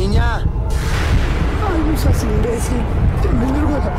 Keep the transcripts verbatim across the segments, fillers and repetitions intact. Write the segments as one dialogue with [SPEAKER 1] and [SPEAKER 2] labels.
[SPEAKER 1] niña.
[SPEAKER 2] Ay, no seas imbécil. Tengo vergüenza.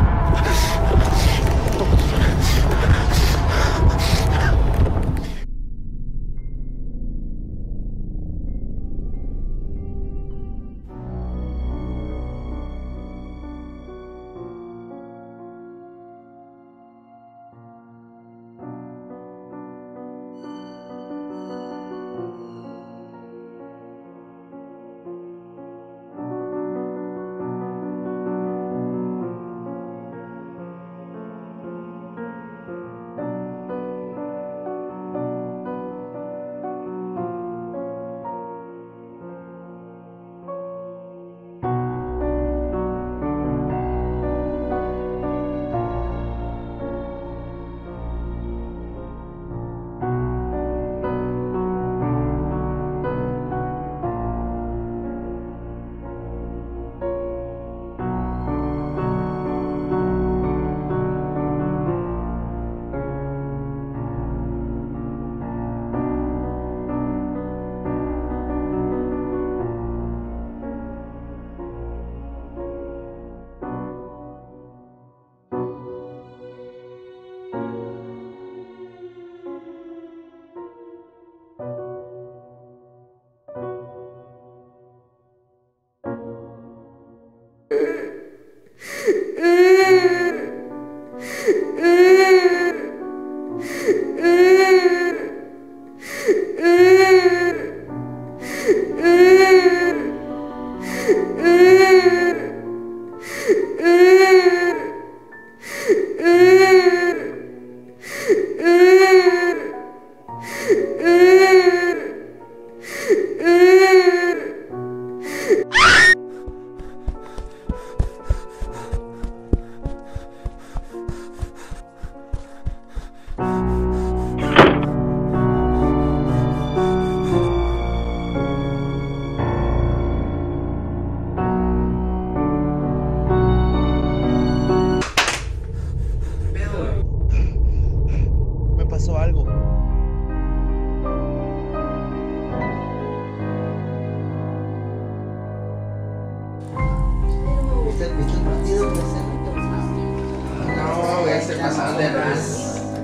[SPEAKER 1] No, güey, se pasaron de más.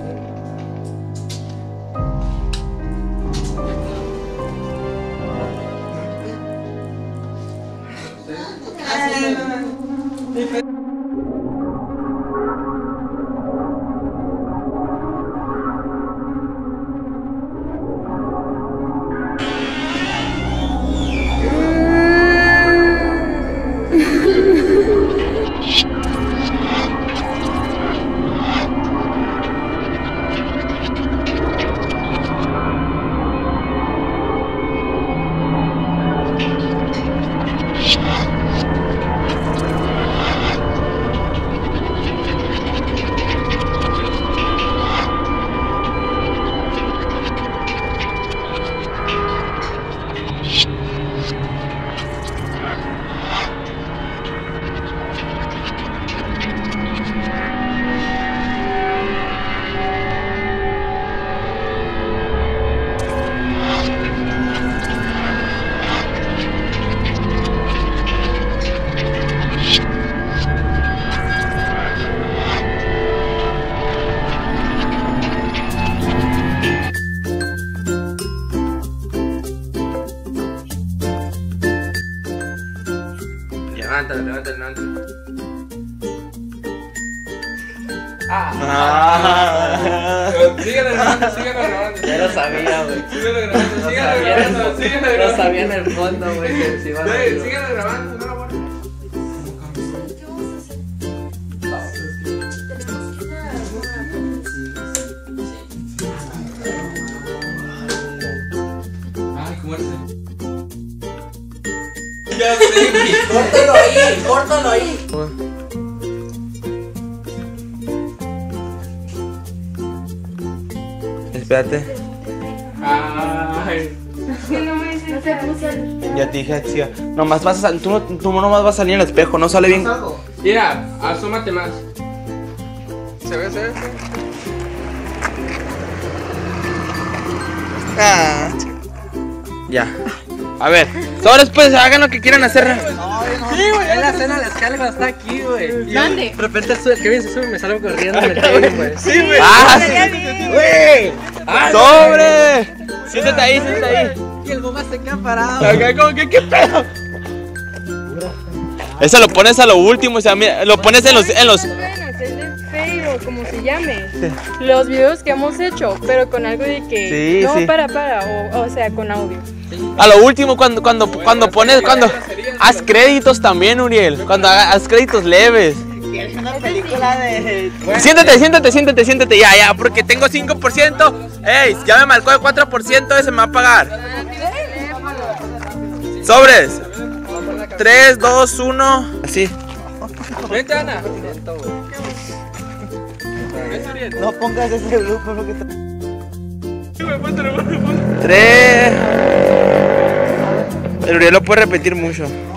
[SPEAKER 1] Levántalo, levántalo, levántalo. Ah.
[SPEAKER 3] Ah.
[SPEAKER 1] Síguelo grabando, síguelo grabando.
[SPEAKER 3] Ya lo sabía, güey.
[SPEAKER 1] Síguelo grabando,
[SPEAKER 3] Lo
[SPEAKER 1] síguelo
[SPEAKER 3] sabía,
[SPEAKER 1] grabando, síguelo
[SPEAKER 3] lo
[SPEAKER 1] grabando.
[SPEAKER 3] sabía en el fondo, güey, que se iban a
[SPEAKER 1] Güey,
[SPEAKER 3] ir.
[SPEAKER 1] síguelo grabando, no lo borres. Ay, ¿cómo eres? Ya sé, güey.
[SPEAKER 3] Córtalo ahí, córtalo ahí.
[SPEAKER 4] Espérate.
[SPEAKER 1] Ay.
[SPEAKER 4] Ya te dije, tía. Nomás vas a salir. Tú, no, tú nomás vas a salir en el espejo, no sale bien.
[SPEAKER 1] Mira, asómate más. ¿Se ve, se ve?
[SPEAKER 4] Ah. Ya. A ver, Sobres, pues, hagan lo que quieran hacer.
[SPEAKER 3] Sí, güey. Es la escena de la escala cuando está aquí, güey.
[SPEAKER 5] ¿Dónde?
[SPEAKER 3] De repente sube, el Kevin se sube y me salgo corriendo en el Kevin, güey.
[SPEAKER 4] Sí, güey. Ah, sí. Güey. Sobre. Siéntate ahí, siéntate ahí.
[SPEAKER 3] Y el bomba se queda parado.
[SPEAKER 4] Acá, como que, ¿qué pedo? Eso lo pones a lo último, o sea, mira, lo pones en los, en los...
[SPEAKER 5] Bueno, es de feo, como se llame. Los videos que hemos hecho, pero con algo de que...
[SPEAKER 4] Sí,
[SPEAKER 5] no,
[SPEAKER 4] sí.
[SPEAKER 5] para, para, o, o sea, con audio.
[SPEAKER 4] A lo último, cuando, cuando, cuando pones, cuando... Haz créditos también, Uriel. Cuando hagas haz créditos leves.
[SPEAKER 3] Es una película de...
[SPEAKER 4] Siéntate, siéntate, siéntate, siéntate. Ya, ya, porque tengo cinco por ciento. Ey, ya me marcó el cuatro por ciento, ese me va a pagar. Sobres. tres, dos, uno. Así.
[SPEAKER 1] Vente, Ana.
[SPEAKER 3] No pongas ese grupo, lo que te...
[SPEAKER 4] tres. El Uriel lo puede repetir mucho.